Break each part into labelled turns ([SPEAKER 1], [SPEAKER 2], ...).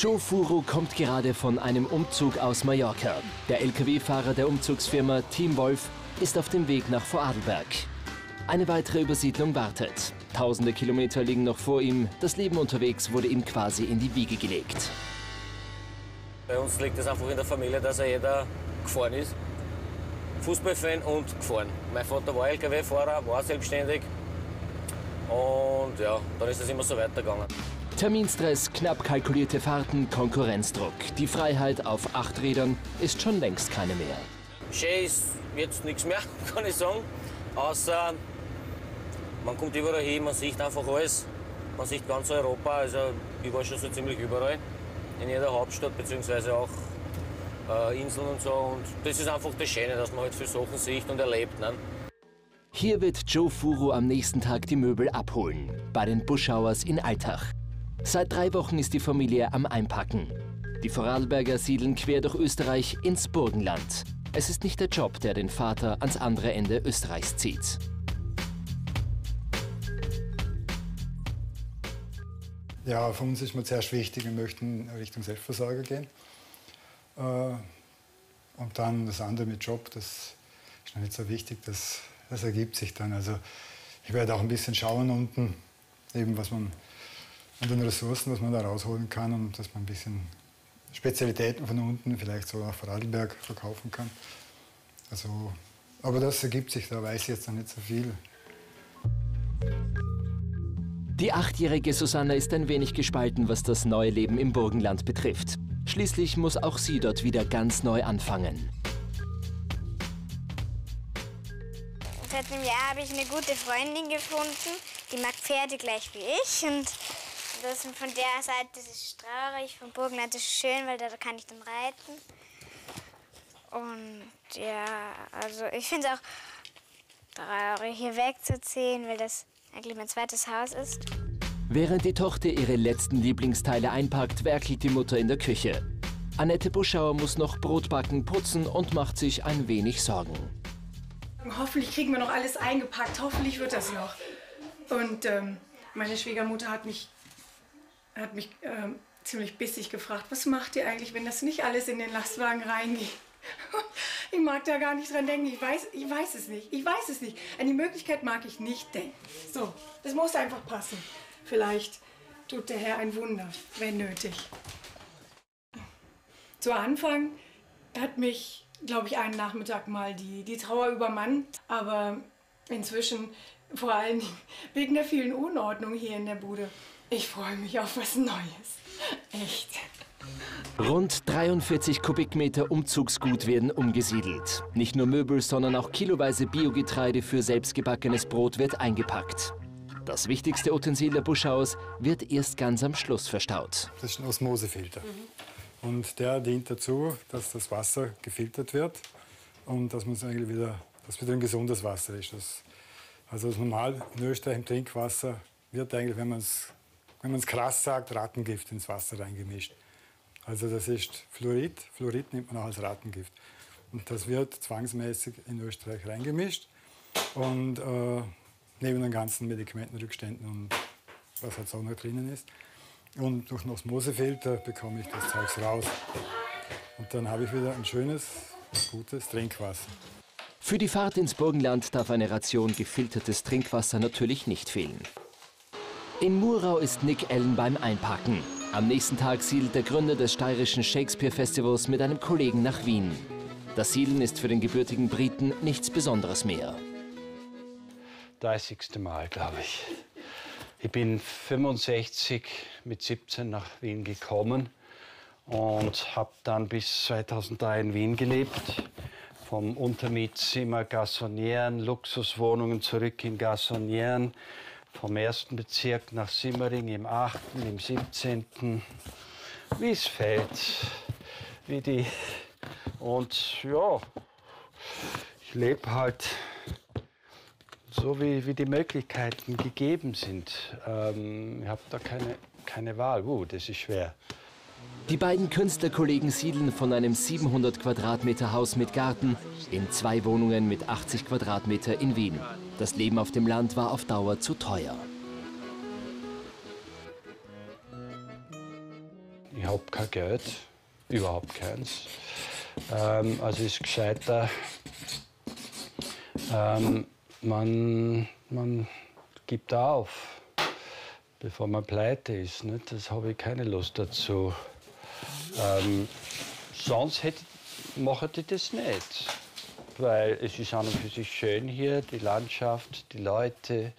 [SPEAKER 1] Joe Furo kommt gerade von einem Umzug aus Mallorca. Der Lkw-Fahrer der Umzugsfirma Team Wolf ist auf dem Weg nach Vorarlberg. Eine weitere Übersiedlung wartet. Tausende Kilometer liegen noch vor ihm. Das Leben unterwegs wurde ihm quasi in die Wiege gelegt.
[SPEAKER 2] Bei uns liegt es einfach in der Familie, dass jeder gefahren ist. Fußballfan und gefahren. Mein Vater war Lkw-Fahrer, war selbstständig. Und ja, dann ist es immer so weitergegangen.
[SPEAKER 1] Terminstress, knapp kalkulierte Fahrten, Konkurrenzdruck. Die Freiheit auf 8 Rädern ist schon längst keine mehr.
[SPEAKER 2] Schön ist jetzt nichts mehr, kann ich sagen. Außer man kommt überall hin, man sieht einfach alles. Man sieht ganz Europa, also ich war schon so ziemlich überall. In jeder Hauptstadt bzw. auch Inseln und so. Und das ist einfach das Schöne, dass man halt viele Sachen sieht und erlebt. Ne?
[SPEAKER 1] Hier wird Joe Furo am nächsten Tag die Möbel abholen, bei den Buschauers in Altach. Seit 3 Wochen ist die Familie am Einpacken. Die Vorarlberger siedeln quer durch Österreich ins Burgenland. Es ist nicht der Job, der den Vater ans andere Ende Österreichs zieht.
[SPEAKER 3] Ja, für uns ist mir zuerst wichtig, wir möchten Richtung Selbstversorger gehen. Und dann das andere mit Job, das ist noch nicht so wichtig, das ergibt sich dann. Also ich werde auch ein bisschen schauen unten, eben was man an den Ressourcen, was man da rausholen kann und dass man ein bisschen Spezialitäten von unten vielleicht so nach Vorarlberg verkaufen kann. Also, aber das ergibt sich, da weiß ich jetzt noch nicht so viel.
[SPEAKER 1] Die 8-jährige Susanne ist ein wenig gespalten, was das neue Leben im Burgenland betrifft. Schließlich muss auch sie dort wieder ganz neu anfangen.
[SPEAKER 4] Seit einem Jahr habe ich eine gute Freundin gefunden, die mag Pferde gleich wie ich. Und das von der Seite das ist traurig, vom Burgenland ist schön, weil da kann ich dann reiten. Und ja, also ich finde es auch traurig, hier wegzuziehen, weil das eigentlich mein zweites Haus ist.
[SPEAKER 1] Während die Tochter ihre letzten Lieblingsteile einpackt, werkelt die Mutter in der Küche. Annette Buschauer muss noch Brot backen, putzen und macht sich ein wenig Sorgen.
[SPEAKER 5] Hoffentlich kriegen wir noch alles eingepackt, hoffentlich wird das noch. Und meine Schwiegermutter hat mich ziemlich bissig gefragt, was macht ihr eigentlich, wenn das nicht alles in den Lastwagen reingeht? Ich mag da gar nicht dran denken, ich weiß es nicht. An die Möglichkeit mag ich nicht denken. So, das muss einfach passen. Vielleicht tut der Herr ein Wunder, wenn nötig. Zu Anfang hat mich, glaube ich, einen Nachmittag mal die Trauer übermannt. Aber inzwischen, vor allen Dingen wegen der vielen Unordnung hier in der Bude, ich freue mich auf was Neues. Echt.
[SPEAKER 1] Rund 43 Kubikmeter Umzugsgut werden umgesiedelt. Nicht nur Möbel, sondern auch kiloweise Biogetreide für selbstgebackenes Brot wird eingepackt. Das wichtigste Utensil der Buschauers wird erst ganz am Schluss verstaut.
[SPEAKER 3] Das ist ein Osmosefilter. Und der dient dazu, dass das Wasser gefiltert wird und dass man es eigentlich wieder ein gesundes Wasser ist. Also das normal in Österreich im Trinkwasser wird eigentlich, wenn man es krass sagt, Rattengift ins Wasser reingemischt. Also das ist Fluorid. Fluorid nimmt man auch als Rattengift. Und das wird zwangsmäßig in Österreich reingemischt. Und neben den ganzen Medikamentenrückständen und was halt so noch drinnen ist. Und durch den Osmosefilter bekomme ich das Zeugs raus. Und dann habe ich wieder ein schönes, gutes Trinkwasser.
[SPEAKER 1] Für die Fahrt ins Burgenland darf eine Ration gefiltertes Trinkwasser natürlich nicht fehlen. In Murau ist Nick Allen beim Einpacken. Am nächsten Tag siedelt der Gründer des steirischen Shakespeare-Festivals mit einem Kollegen nach Wien. Das Siedeln ist für den gebürtigen Briten nichts Besonderes mehr.
[SPEAKER 6] 30. Mal, glaube ich. Ich bin 65 mit 17 nach Wien gekommen und habe dann bis 2003 in Wien gelebt. Vom Untermietzimmer Garsonnieren, Luxuswohnungen zurück in Garsonnieren. Vom 1. Bezirk nach Simmering im 8., im 17., wie es fällt. Und ja, ich lebe halt so, wie die Möglichkeiten gegeben sind. Ich habe da keine Wahl. Das ist schwer.
[SPEAKER 1] Die beiden Künstlerkollegen siedeln von einem 700 Quadratmeter Haus mit Garten in 2 Wohnungen mit 80 Quadratmeter in Wien. Das Leben auf dem Land war auf Dauer zu teuer.
[SPEAKER 6] Ich habe kein Geld, überhaupt keins. Also ist gescheiter, man gibt auf, bevor man pleite ist. Nicht? Das habe ich keine Lust dazu. Sonst mache ich das nicht. Weil es ist an und für sich schön hier, die Landschaft, die Leute.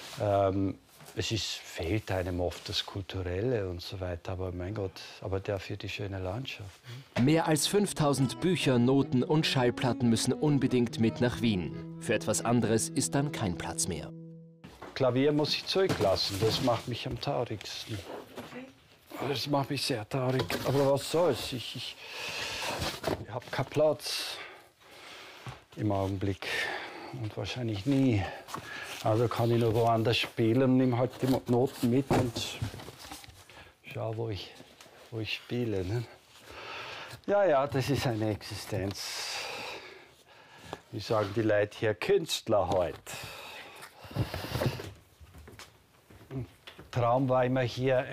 [SPEAKER 6] Fehlt einem oft das Kulturelle und so weiter, aber mein Gott, aber dafür die schöne Landschaft.
[SPEAKER 1] Mehr als 5000 Bücher, Noten und Schallplatten müssen unbedingt mit nach Wien. Für etwas anderes ist dann kein Platz mehr.
[SPEAKER 6] Klavier muss ich zurücklassen, das macht mich am traurigsten. Das macht mich sehr traurig, aber was soll's, ich habe keinen Platz im Augenblick und wahrscheinlich nie. Also kann ich noch woanders spielen und nehme halt die Noten mit und schau, wo ich spiele. Ne? Ja, das ist eine Existenz. Wie sagen die Leute hier, Künstler halt. Traum war immer hier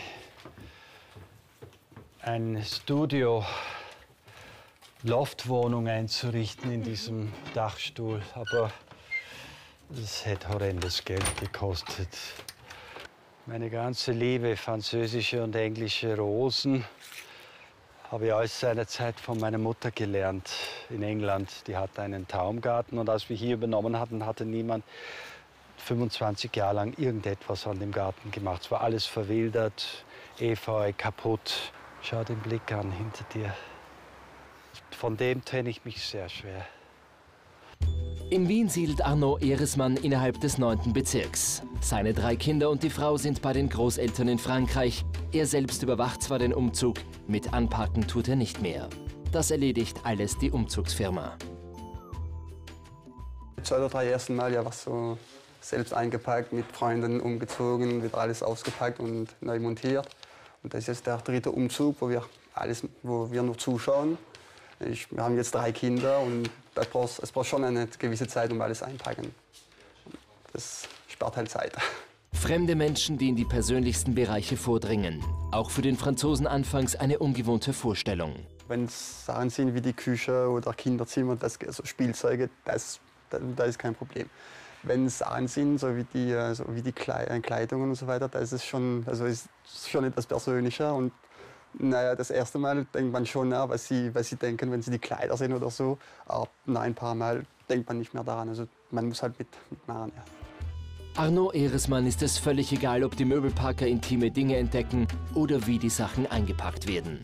[SPEAKER 6] ein Studio, Loftwohnung einzurichten in diesem Dachstuhl, aber das hätte horrendes Geld gekostet. Meine ganze Liebe, französische und englische Rosen, habe ich alles seinerzeit von meiner Mutter gelernt in England. Die hatte einen Traumgarten und als wir hier übernommen hatten, hatte niemand 25 Jahre lang irgendetwas an dem Garten gemacht. Es war alles verwildert, Efeu, kaputt. Schau den Blick an hinter dir. Von dem trenne ich mich sehr schwer.
[SPEAKER 1] In Wien siedelt Arnaud Ehresmann innerhalb des 9. Bezirks. Seine 3 Kinder und die Frau sind bei den Großeltern in Frankreich. Er selbst überwacht zwar den Umzug, mit Anpacken tut er nicht mehr. Das erledigt alles die Umzugsfirma.
[SPEAKER 7] 2 oder 3 ersten Mal ja was so selbst eingepackt, mit Freunden umgezogen, wieder alles ausgepackt und neu montiert. Und das ist jetzt der 3. Umzug, wo wir nur zuschauen. Wir haben jetzt 3 Kinder und es braucht schon eine gewisse Zeit, um alles einpacken. Das spart halt Zeit.
[SPEAKER 1] Fremde Menschen, die in die persönlichsten Bereiche vordringen. Auch für den Franzosen anfangs eine ungewohnte Vorstellung.
[SPEAKER 7] Wenn es Sachen sind wie die Küche oder Kinderzimmer, also Spielzeuge, da ist kein Problem. Wenn es Sachen sind, so wie die Kleidungen und so weiter, da ist es schon, ist schon etwas persönlicher. Und naja, das erste Mal denkt man schon nach, was sie denken, wenn sie die Kleider sehen oder so. Aber nach ein paar Mal denkt man nicht mehr daran. Also man muss halt mitmachen. Ja.
[SPEAKER 1] Arnaud Ehresmann ist es völlig egal, ob die Möbelpacker intime Dinge entdecken oder wie die Sachen eingepackt werden.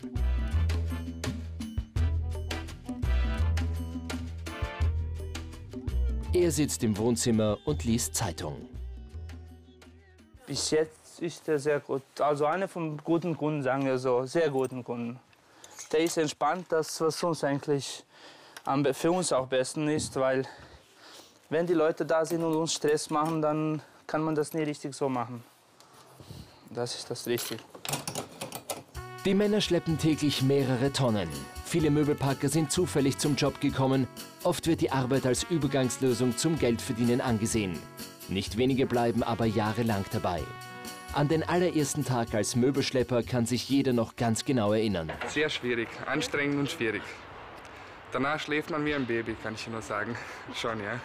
[SPEAKER 1] Er sitzt im Wohnzimmer und liest Zeitung.
[SPEAKER 8] Bis jetzt ist er sehr gut. Also einer von guten Kunden, sagen wir so, sehr guten Kunden. Der ist entspannt, das was uns eigentlich für uns auch am besten ist, weil wenn die Leute da sind und uns Stress machen, dann kann man das nie richtig so machen. Das ist das Richtige.
[SPEAKER 1] Die Männer schleppen täglich mehrere Tonnen. Viele Möbelpacker sind zufällig zum Job gekommen. Oft wird die Arbeit als Übergangslösung zum Geldverdienen angesehen. Nicht wenige bleiben aber jahrelang dabei. An den allerersten Tag als Möbelschlepper kann sich jeder noch ganz genau erinnern.
[SPEAKER 9] Sehr schwierig, anstrengend und schwierig. Danach schläft man wie ein Baby, kann ich nur sagen. Schon, ja.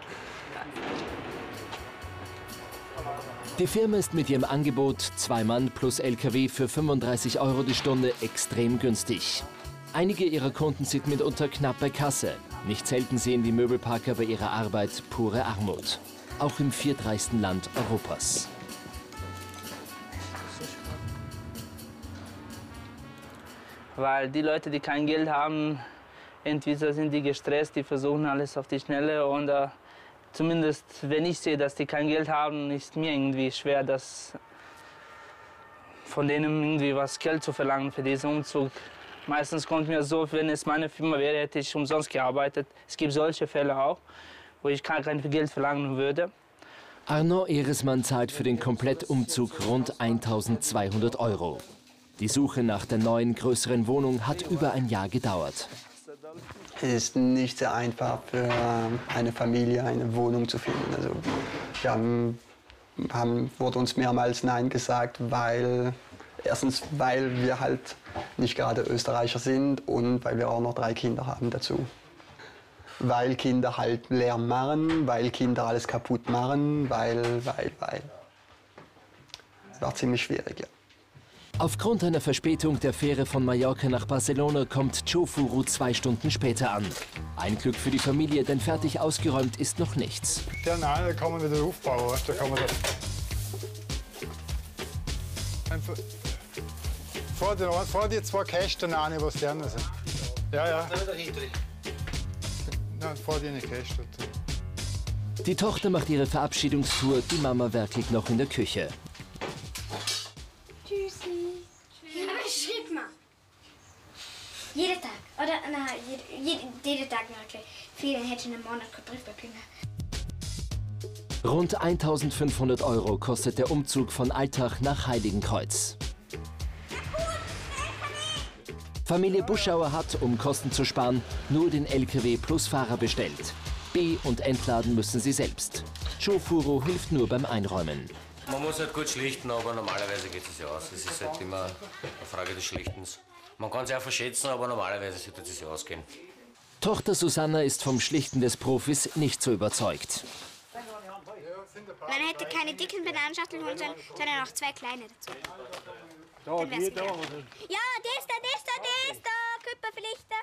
[SPEAKER 1] Die Firma ist mit ihrem Angebot 2 Mann plus LKW für 35 € die Stunde extrem günstig. Einige ihrer Kunden sind mitunter knapp bei Kasse. Nicht selten sehen die Möbelpacker bei ihrer Arbeit pure Armut. Auch im viertreichsten Land Europas.
[SPEAKER 8] Weil die Leute, die kein Geld haben, entweder sind die gestresst, die versuchen alles auf die Schnelle. Und zumindest, wenn ich sehe, dass die kein Geld haben, ist mir irgendwie schwer, von denen irgendwie was Geld zu verlangen für diesen Umzug. Meistens kommt mir so, wenn es meine Firma wäre, hätte ich umsonst gearbeitet. Es gibt solche Fälle auch, wo ich kein Geld verlangen würde.
[SPEAKER 1] Arnaud Ehresmann zahlt für den Komplettumzug rund 1.200 €. Die Suche nach der neuen, größeren Wohnung hat über ein Jahr gedauert.
[SPEAKER 7] Es ist nicht sehr einfach für eine Familie eine Wohnung zu finden. Also, wurde uns mehrmals Nein gesagt, weil Erstens, weil wir halt nicht gerade Österreicher sind und weil wir auch noch 3 Kinder haben dazu. Weil Kinder halt Lärm machen, weil Kinder alles kaputt machen, weil. Das war ziemlich schwierig, ja.
[SPEAKER 1] Aufgrund einer Verspätung der Fähre von Mallorca nach Barcelona kommt Chofuru 2 Stunden später an. Ein Glück für die Familie, denn fertig ausgeräumt ist noch nichts.
[SPEAKER 3] Ja, nein, da kann man wieder aufbauen, weißt? Da kann man das einfach vor die 2 Kästen rein, was deren sind. Ja, ja. Nein, vor die eine Käste.
[SPEAKER 1] Die Tochter macht ihre Verabschiedungstour, die Mama werkelt noch in der Küche.
[SPEAKER 4] Tschüssi. Aber schreib mal. Jeden Tag. Oder nein, jeden Tag wirklich. Vielen hätte ich einen Monat kein Briefpapier mehr.
[SPEAKER 1] Rund 1.500 € kostet der Umzug von Altach nach Heiligenkreuz. Familie Buschauer hat, um Kosten zu sparen, nur den LKW plus Fahrer bestellt. Be- und entladen müssen sie selbst. Chofuru hilft nur beim Einräumen.
[SPEAKER 2] Man muss halt gut schlichten, aber normalerweise geht es ja aus. Es ist halt immer eine Frage des Schlichtens. Man kann es ja auch verschätzen, aber normalerweise sollte es ja ausgehen.
[SPEAKER 1] Tochter Susanna ist vom Schlichten des Profis nicht so überzeugt.
[SPEAKER 4] Man hätte keine dicken Bananenschachteln holen sollen, sondern noch 2 kleine dazu. Dann wär's geklärt. Ja, das da, Küpperverlichter.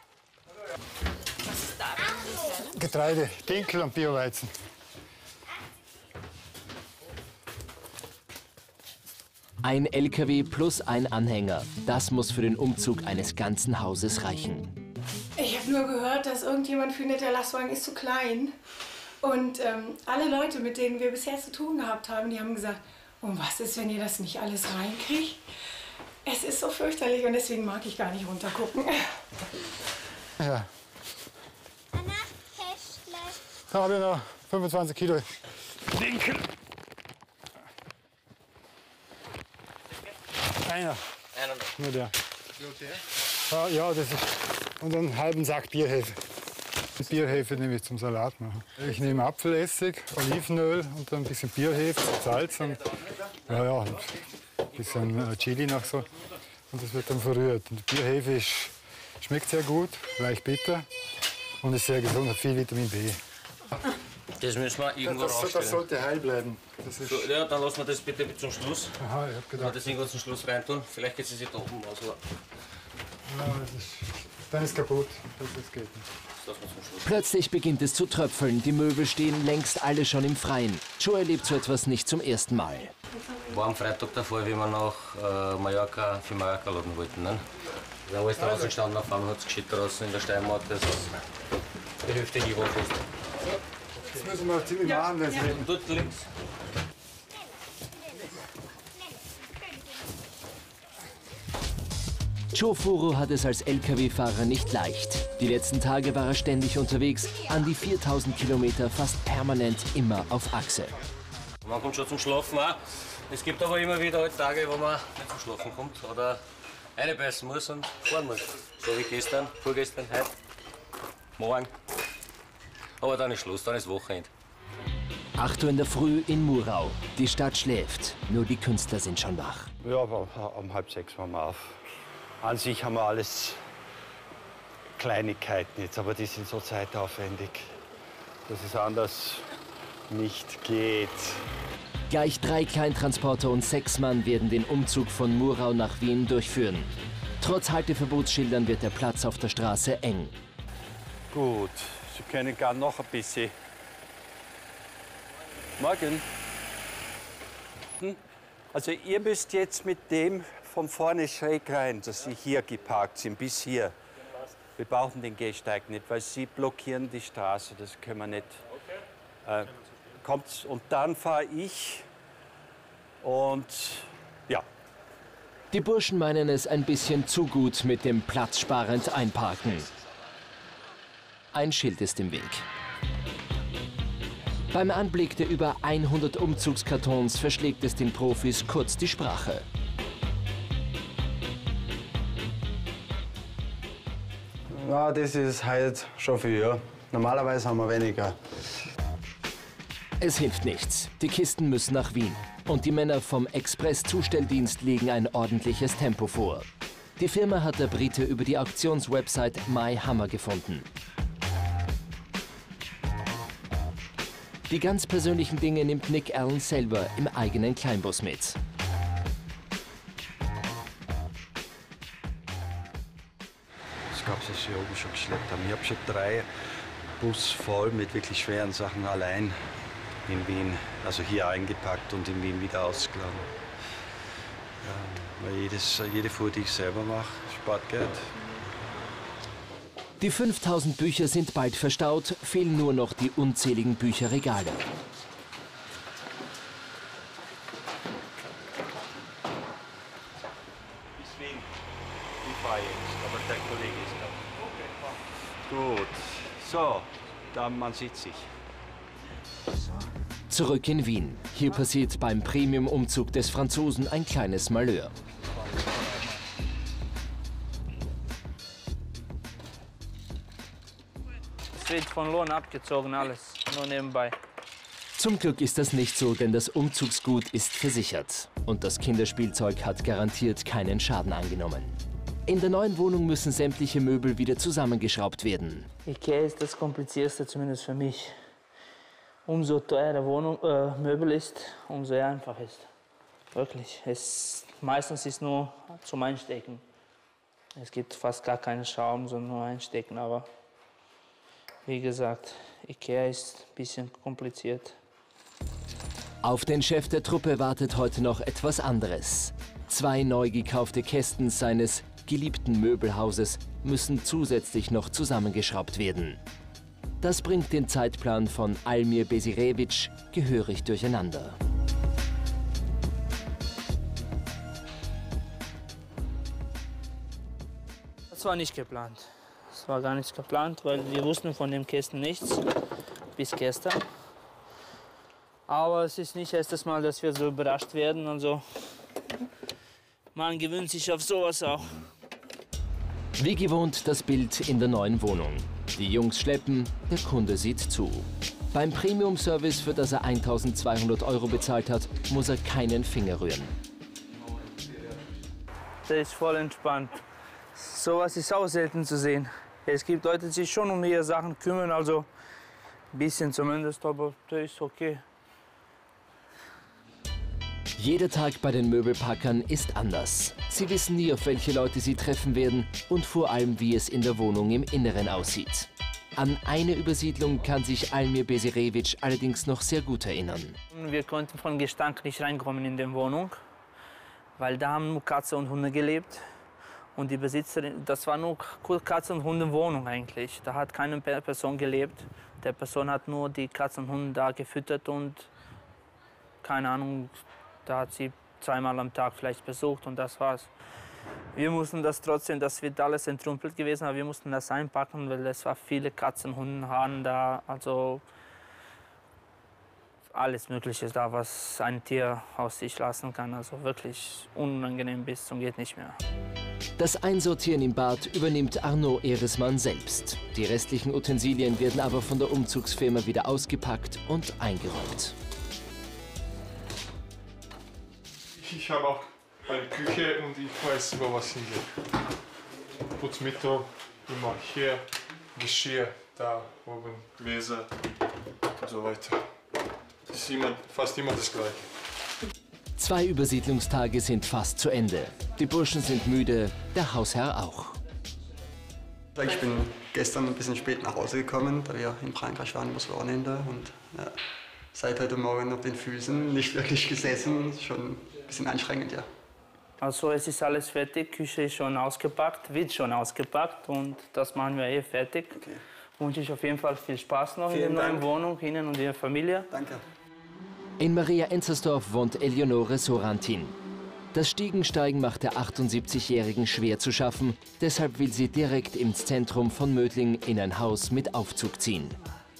[SPEAKER 3] Getreide, Dinkel und Bioweizen.
[SPEAKER 1] Ein LKW plus ein Anhänger. Das muss für den Umzug eines ganzen Hauses reichen.
[SPEAKER 5] Ich habe nur gehört, dass irgendjemand findet, der Lastwagen ist zu klein. Und alle Leute, mit denen wir bisher zu tun gehabt haben, die haben gesagt, und was ist, wenn ihr das nicht alles reinkriegt? Es ist so fürchterlich und deswegen mag ich gar nicht runtergucken.
[SPEAKER 3] Ja.
[SPEAKER 4] Anna, Kästle.
[SPEAKER 3] Da habe ich noch 25 Kilo Dinkel. Einer. Nur der. Ja, das ist. Und einen halben Sack Bierhefe. Die Bierhefe nehme ich zum Salat machen. Ich nehme Apfelessig, Olivenöl und dann ein bisschen Bierhefe, Salz und ja, ein bisschen Chili noch so. Und das wird dann verrührt. Und die Bierhefe schmeckt sehr gut, leicht bitter und ist sehr gesund, hat viel Vitamin B.
[SPEAKER 2] Das müssen wir irgendwo rausstellen.
[SPEAKER 3] Das sollte heil bleiben. Das ist
[SPEAKER 2] So, ja, dann lassen wir das bitte zum Schluss.
[SPEAKER 3] Aha, ich hab
[SPEAKER 2] Wenn wir
[SPEAKER 3] gedacht.
[SPEAKER 2] das irgendwo zum Schluss reintun. Vielleicht geht es sich da oben aus. Aber
[SPEAKER 3] Ja, dann ist kaputt. Das geht nicht.
[SPEAKER 2] das lassen wir zum Schluss.
[SPEAKER 1] Plötzlich beginnt es zu tröpfeln. Die Möbel stehen längst alle schon im Freien. Joe erlebt so etwas nicht zum ersten Mal.
[SPEAKER 2] War am Freitag davor, wie wir nach Mallorca für Mallorca laden wollten. Ne? Da ist alles draußen gestanden, auf einmal hat es geschüttet draußen in der Steiermark. Das ist die Hälfte hier war fast.
[SPEAKER 3] Das müssen wir ziemlich machen, wenn es regnet.
[SPEAKER 2] Dort links.
[SPEAKER 1] Chofuru hat es als LKW-Fahrer nicht leicht. Die letzten Tage war er ständig unterwegs, an die 4.000 Kilometer fast permanent immer auf Achse.
[SPEAKER 2] Man kommt schon zum Schlafen auch. Es gibt aber immer wieder halt Tage, wo man nicht zum Schlafen kommt oder reinbeißen muss und fahren muss. So wie gestern, vorgestern, heute, morgen. Aber dann ist Schluss, dann ist Wochenende.
[SPEAKER 1] 8 Uhr in der Früh in Murau. Die Stadt schläft, nur die Künstler sind schon wach.
[SPEAKER 6] Ja, aber um 5:30 waren wir auf. An sich haben wir alles Kleinigkeiten jetzt, aber die sind so zeitaufwendig, dass es anders nicht geht.
[SPEAKER 1] Gleich 3 Kleintransporter und 6 Mann werden den Umzug von Murau nach Wien durchführen. Trotz Halteverbotsschildern wird der Platz auf der Straße eng.
[SPEAKER 6] Gut, Sie können gar noch ein bisschen. Morgen. Also ihr müsst jetzt mit dem von vorne schräg rein, dass Sie hier geparkt sind, bis hier. Wir brauchen den Gehsteig nicht, weil Sie blockieren die Straße, das können wir nicht. Kommt's und dann fahre ich und ja.
[SPEAKER 1] Die Burschen meinen es ein bisschen zu gut mit dem platzsparend Einparken. Ein Schild ist im Weg. Beim Anblick der über 100 Umzugskartons verschlägt es den Profis kurz die Sprache.
[SPEAKER 7] Ja, das ist halt schon viel, ja. Normalerweise haben wir weniger.
[SPEAKER 1] Es hilft nichts. Die Kisten müssen nach Wien. Und die Männer vom Express-Zustelldienst legen ein ordentliches Tempo vor. Die Firma hat der Brite über die Auktionswebsite MyHammer gefunden. Die ganz persönlichen Dinge nimmt Nick Allen selber im eigenen Kleinbus mit.
[SPEAKER 6] Das gab es, was wir oben schon geschleppt haben. Ich habe schon 3 Bus voll mit wirklich schweren Sachen allein in Wien, also hier eingepackt und in Wien wieder ausgeladen. Ja, weil jede Fuhr, die ich selber mache, spart Geld.
[SPEAKER 1] Die 5000 Bücher sind bald verstaut, fehlen nur noch die unzähligen Bücherregale.
[SPEAKER 6] Das ist Wien. Ich fahre jetzt, aber der Kollege ist da. Gut, so, dann man sieht sich.
[SPEAKER 1] Zurück in Wien. Hier passiert beim Premium-Umzug des Franzosen ein kleines Malheur.
[SPEAKER 8] Es wird von Lohn abgezogen, alles, nur nebenbei.
[SPEAKER 1] Zum Glück ist das nicht so, denn das Umzugsgut ist versichert. Und das Kinderspielzeug hat garantiert keinen Schaden angenommen. In der neuen Wohnung müssen sämtliche Möbel wieder zusammengeschraubt werden.
[SPEAKER 8] Ikea ist das Komplizierteste, zumindest für mich. Umso teurer Möbel ist, umso einfacher ist. Wirklich. Meistens ist nur zum Einstecken. Es gibt fast gar keine Schrauben, sondern nur Einstecken. Aber wie gesagt, Ikea ist ein bisschen kompliziert.
[SPEAKER 1] Auf den Chef der Truppe wartet heute noch etwas anderes. 2 neu gekaufte Kästen seines geliebten Möbelhauses müssen zusätzlich noch zusammengeschraubt werden. Das bringt den Zeitplan von Almir Besirevic gehörig durcheinander.
[SPEAKER 8] Das war nicht geplant. Das war gar nicht geplant, weil wir wussten von den Kästen nichts bis gestern. Aber es ist nicht das erste Mal, dass wir so überrascht werden. Also man gewöhnt sich auf sowas auch.
[SPEAKER 1] Wie gewohnt das Bild in der neuen Wohnung. Die Jungs schleppen, der Kunde sieht zu. Beim Premium-Service, für das er 1.200 € bezahlt hat, muss er keinen Finger rühren.
[SPEAKER 8] Der ist voll entspannt. Sowas ist auch selten zu sehen. Es gibt Leute, die sich schon um ihre Sachen kümmern, also ein bisschen zumindest, aber der ist okay.
[SPEAKER 1] Jeder Tag bei den Möbelpackern ist anders. Sie wissen nie, auf welche Leute sie treffen werden und vor allem, wie es in der Wohnung im Inneren aussieht. An eine Übersiedlung kann sich Almir Besirevic allerdings noch sehr gut erinnern.
[SPEAKER 8] Wir konnten von Gestank nicht reinkommen in die Wohnung, weil da haben nur Katzen und Hunde gelebt. Und die Besitzerin, das war nur Katzen- und Hunde-Wohnung eigentlich. Da hat keine Person gelebt. Der Person hat nur die Katzen und Hunde da gefüttert und keine Ahnung, da hat sie 2-mal am Tag vielleicht besucht und das war's. Wir mussten das trotzdem, das wird alles entrümpelt gewesen, aber wir mussten das einpacken, weil es war viele Katzen, Hunde, Hasen da, also alles Mögliche da, was ein Tier aus sich lassen kann. Also wirklich unangenehm bis zum geht nicht mehr.
[SPEAKER 1] Das Einsortieren im Bad übernimmt Arnaud Ehresmann selbst. Die restlichen Utensilien werden aber von der Umzugsfirma wieder ausgepackt und eingeräumt.
[SPEAKER 10] Ich habe auch eine Küche und ich weiß, wo was hingeht. Putzmittel immer hier, Geschirr da oben, Gläser und so weiter. Das ist fast immer das Gleiche.
[SPEAKER 1] 2 Übersiedlungstage sind fast zu Ende. Die Burschen sind müde, der Hausherr auch.
[SPEAKER 7] Ich bin gestern ein bisschen spät nach Hause gekommen, da wir in Frankreich waren übers Wochenende. Und ja, seit heute Morgen auf den Füßen nicht wirklich gesessen, schon ein bisschen anstrengend, ja.
[SPEAKER 8] Also es ist alles fertig, Küche ist schon ausgepackt, wird schon ausgepackt und das machen wir fertig. Okay. Wünsche ich auf jeden Fall viel Spaß noch in der neuen Wohnung, Ihnen und Ihrer Familie.
[SPEAKER 7] Danke.
[SPEAKER 1] In Maria Enzersdorf wohnt Eleonore Sorantin. Das Stiegensteigen macht der 78-Jährigen schwer zu schaffen. Deshalb will sie direkt ins Zentrum von Mödling in ein Haus mit Aufzug ziehen.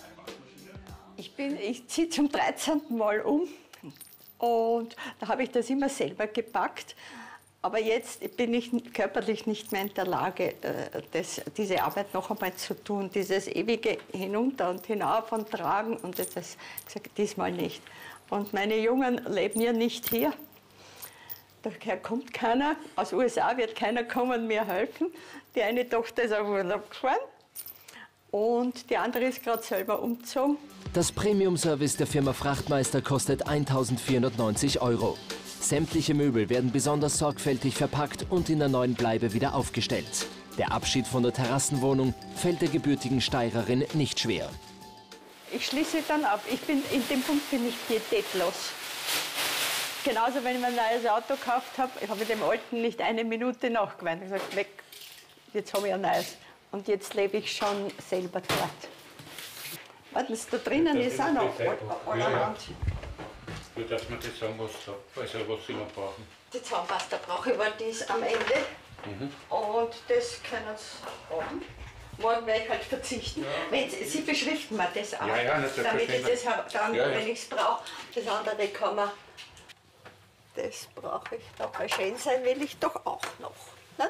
[SPEAKER 11] Ich ziehe zum 13. Mal um und da habe ich das immer selber gepackt. Aber jetzt bin ich körperlich nicht mehr in der Lage, diese Arbeit noch einmal zu tun. Dieses ewige Hinunter und Hinauf und Tragen. Und das gesagt, diesmal nicht. Und meine Jungen leben ja nicht hier. Daher kommt keiner. Aus den USA wird keiner kommen, mir helfen. Die eine Tochter ist auf Urlaub gefahren. Und die andere ist gerade selber umgezogen.
[SPEAKER 1] Das Premium-Service der Firma Frachtmeister kostet 1.490 €. Sämtliche Möbel werden besonders sorgfältig verpackt und in der neuen Bleibe wieder aufgestellt. Der Abschied von der Terrassenwohnung fällt der gebürtigen Steirerin nicht schwer.
[SPEAKER 11] Ich schließe dann ab. In dem Punkt bin ich pietätlos. Genauso, wenn ich mir ein neues Auto gekauft habe, ich habe dem alten nicht eine Minute nachgeweint. Ich habe gesagt, weg, jetzt habe ich ein neues. Und jetzt lebe ich schon selber dort. Warten Sie, da drinnen ist auch noch allerhand.
[SPEAKER 6] Du darfst mir das sagen, was Sie noch brauchen.
[SPEAKER 11] Die Zahnpasta brauche ich, weil die ist am Ende. Und das können Sie haben. Morgen werde ich halt verzichten. Ja. Sie beschriften mir das auch, damit ich das dann, wenn ich es brauche, das andere kann man. Das brauche ich doch. Weil schön sein will ich doch auch noch. Ne?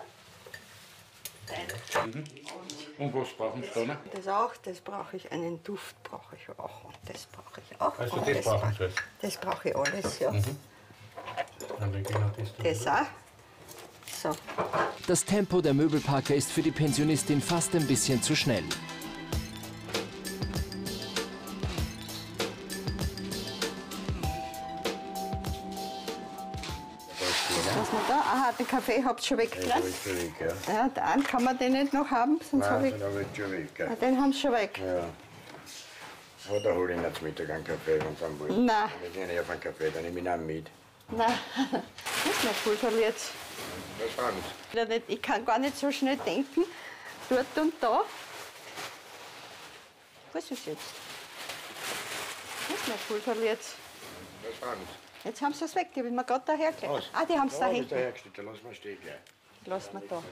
[SPEAKER 6] Und was brauchen Sie da noch?
[SPEAKER 11] Das auch, das brauche ich. Einen Duft brauche ich auch. Und das brauche ich auch.
[SPEAKER 6] Also das brauchen Sie jetzt?
[SPEAKER 11] Das brauche ich alles, ja.
[SPEAKER 6] Dann genau
[SPEAKER 11] das auch. So.
[SPEAKER 1] Das Tempo der Möbelpacker ist für die Pensionistin fast ein bisschen zu schnell.
[SPEAKER 11] Was man da? Aha, den Kaffee habt ihr schon weggelassen.
[SPEAKER 12] Den hab ich schon weg, ja.
[SPEAKER 11] Ja, dann kann man den nicht noch haben, sonst habe ich.
[SPEAKER 12] Den habe ich schon weg, ja.
[SPEAKER 11] Den haben sie schon weg.
[SPEAKER 12] Ja. Oder hole ich Ihnen zum Mittag einen Kaffee, wenn Sie haben wollen.
[SPEAKER 11] Nein.
[SPEAKER 12] Wir gehen nicht auf einen Kaffee, dann nehme ich ihn auch mit.
[SPEAKER 11] Nein, das ist nicht Pulver jetzt.
[SPEAKER 12] Das haben Sie.
[SPEAKER 11] Ich kann gar nicht so schnell denken. Dort und da. Was ist jetzt? Das ist nicht Pulver jetzt.
[SPEAKER 12] Das haben Sie.
[SPEAKER 11] Jetzt haben sie es weg, die haben wir gerade da hergelegt. Ah, die haben es da hinten.
[SPEAKER 12] Da hergestellt, dann lassen wir stehen gleich.
[SPEAKER 11] Lassen wir da.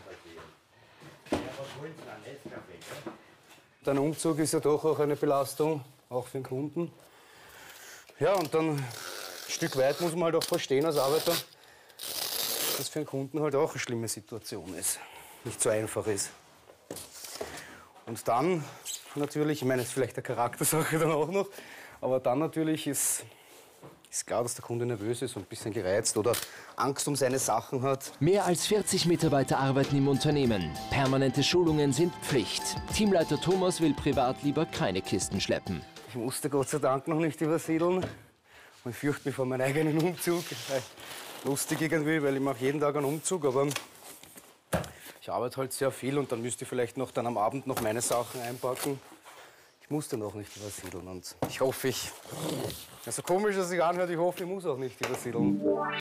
[SPEAKER 13] Ein Umzug ist ja doch auch eine Belastung, auch für den Kunden. Ja, und dann ein Stück weit muss man halt auch verstehen als Arbeiter, dass das für den Kunden halt auch eine schlimme Situation ist. Nicht so einfach ist. Und dann natürlich, ich meine, das ist vielleicht eine Charaktersache dann auch noch, aber dann natürlich ist klar, dass der Kunde nervös ist und ein bisschen gereizt oder Angst um seine Sachen hat.
[SPEAKER 1] Mehr als 40 Mitarbeiter arbeiten im Unternehmen. Permanente Schulungen sind Pflicht. Teamleiter Thomas will privat lieber keine Kisten schleppen.
[SPEAKER 13] Ich musste Gott sei Dank noch nicht übersiedeln. Und ich fürchte mich vor meinem eigenen Umzug. Lustig irgendwie, weil ich mache jeden Tag einen Umzug, aber ich arbeite halt sehr viel und dann müsste ich vielleicht noch dann am Abend noch meine Sachen einpacken. Ich musste noch nicht übersiedeln und ich hoffe, so komisch es sich anhört, ich hoffe, ich muss auch nicht übersiedeln.